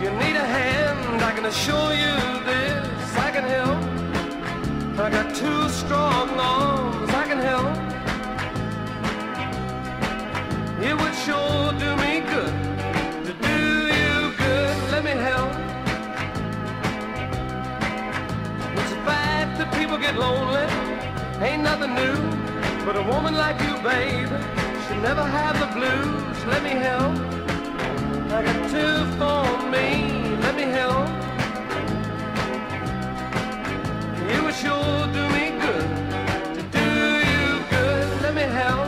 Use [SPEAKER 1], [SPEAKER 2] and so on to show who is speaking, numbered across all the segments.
[SPEAKER 1] you need a hand, I can assure you this, I can help. I got two strong arms, I can help. It would sure do me good to do you good, let me help. It's a fact that people get lonely, ain't nothing new. But a woman like you, baby, should never have the blues, let me help. I got two for me, let me help. It would sure do me good to do you good, let me help.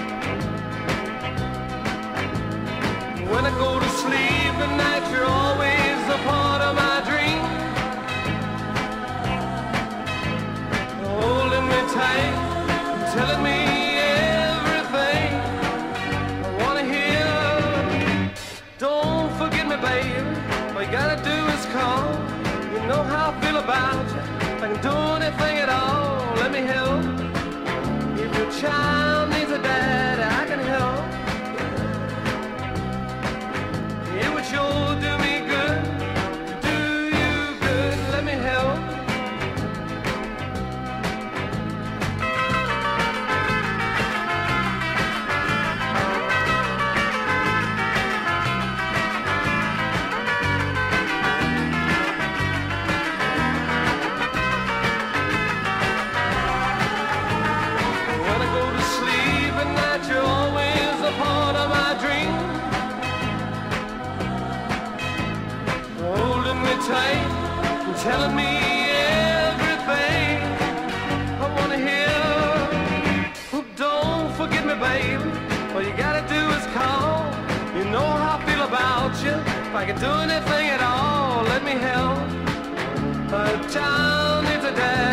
[SPEAKER 1] When I go to sleep at night, you're always a part of my dream. Holding me tight, telling me everything I wanna hear. Don't forget me, baby, all you gotta do is call. You know how I feel about you, if I can do anything at all, let me help. If your child needs a daddy, I can help. It would sure do me good to do you good, let me help. When I go to sleep at night, you're always a part of my dream. Holding me tight and telling me everything I wanna hear. Oh, don't forget me, baby, all you gotta do is call. You know how I feel about you, if I can do anything at all, let me help. A child needs a dad.